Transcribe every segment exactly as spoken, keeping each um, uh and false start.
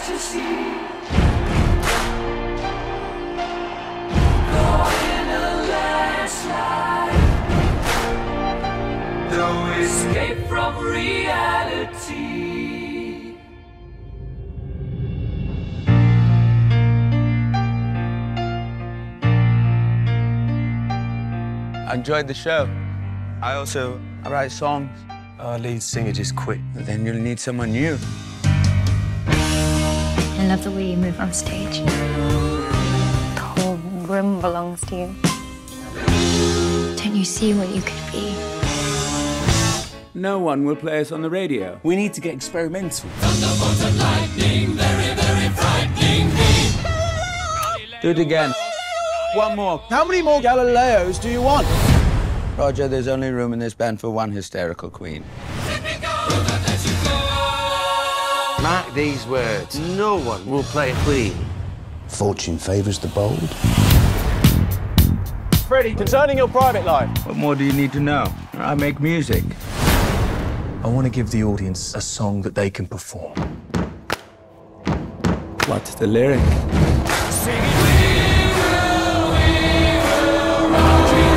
to see. Caught in a landslide, no escape from reality. I enjoyed the show. I also I write songs. Our lead singer just quit. But then you'll need someone new. I love the way you move on stage. The whole room belongs to you. Don't you see what you could be? No one will play us on the radio. We need to get experimental. Thunderbolts and lightning, very, very frightening me. Do it again. One more. How many more Galileos do you want? Roger, there's only room in this band for one hysterical queen. Mark these words. No one will play a queen. Fortune favours the bold. Freddie, concerning your private life. What more do you need to know? I make music. I want to give the audience a song that they can perform. What's the lyric? Sing it, we will, we will rock you.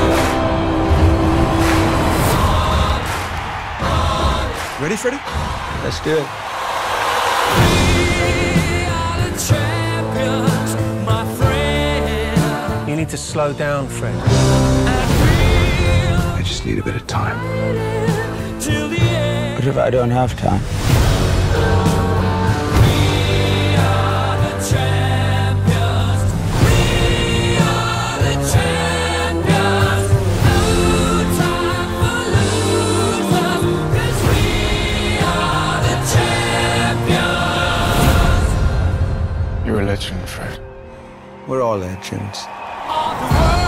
Ready, Freddie? Let's do it. We are the champions, my friend. You need to slow down, Fred. I just need a bit of time. Till the end. What if I don't have time? We are the champions. We are the champions. No time for losers, 'cause we are the champions. You're a legend, Fred. We're all legends. Of the world.